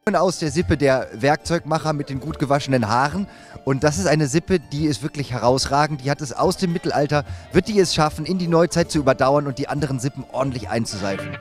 bin aus der Sippe der Werkzeugmacher mit den gut gewaschenen Haaren. Und das ist eine Sippe, die ist wirklich herausragend. Die hat es aus dem Mittelalter, wird die es schaffen, in die Neuzeit zu überdauern und die anderen Sippen ordentlich einzuseifen.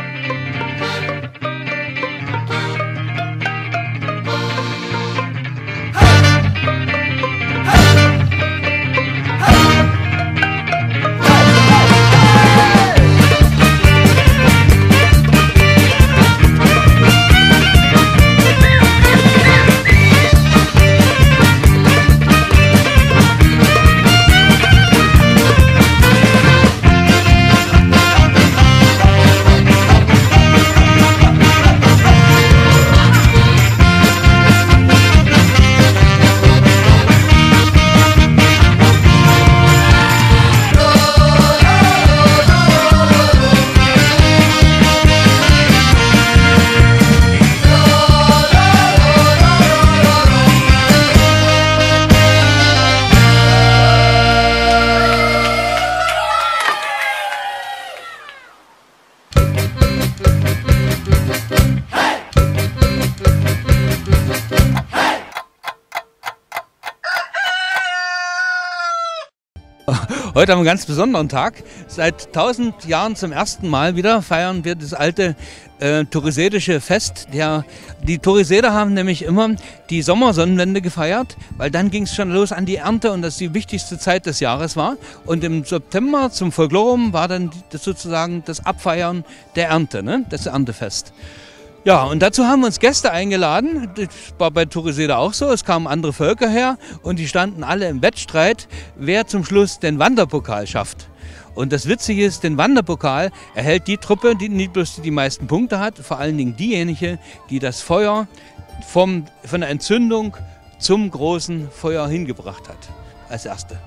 Heute haben wir einen ganz besonderen Tag. Seit 1000 Jahren zum ersten Mal wieder feiern wir das alte Thorisedische Fest. Die Thoriseder haben nämlich immer die Sommersonnenwende gefeiert, weil dann ging es schon los an die Ernte und das die wichtigste Zeit des Jahres war. Und im September zum Folklorum war dann sozusagen das Abfeiern der Ernte, ne? Das Erntefest. Ja, und dazu haben wir uns Gäste eingeladen. Das war bei Thoriseder auch so. Es kamen andere Völker her und die standen alle im Wettstreit, wer zum Schluss den Wanderpokal schafft. Und das Witzige ist, den Wanderpokal erhält die Truppe, die nicht bloß die meisten Punkte hat, vor allen Dingen diejenige, die das Feuer von der Entzündung zum großen Feuer hingebracht hat, als erste.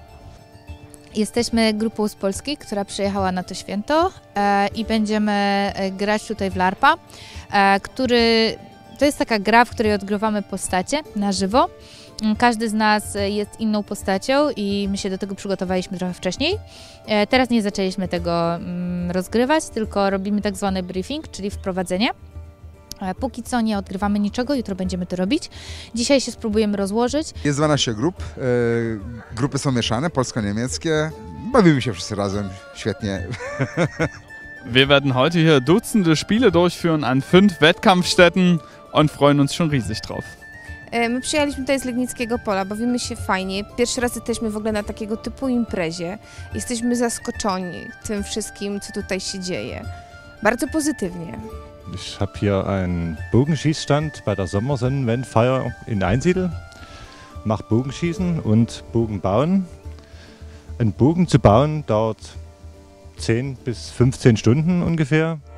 Jesteśmy grupą z Polski, która przyjechała na to święto i będziemy grać tutaj w LARPa, to jest taka gra, w której odgrywamy postacie na żywo. Każdy z nas jest inną postacią i my się do tego przygotowaliśmy trochę wcześniej. Teraz nie zaczęliśmy tego rozgrywać, tylko robimy tak zwany briefing, czyli wprowadzenie. Póki co nie odgrywamy niczego, jutro będziemy to robić. Dzisiaj się spróbujemy rozłożyć. Jest 12 grup. Grupy są mieszane, polsko-niemieckie. Bawimy się wszyscy razem, świetnie. Wir werden heute hier Dutzende Spiele durchführen an 5 Wettkampfstätten und freuen uns schon riesig drauf. My przyjechaliśmy tutaj z Legnickiego Pola, bawimy się fajnie. Pierwszy raz jesteśmy w ogóle na takiego typu imprezie. Jesteśmy zaskoczeni tym wszystkim, co tutaj się dzieje. Bardzo pozytywnie. Ich habe hier einen Bogenschießstand bei der Sommersonnenwendfeier in Einsiedl. Mache Bogenschießen und Bogenbauen. Einen Bogen zu bauen dauert 10 bis 15 Stunden ungefähr.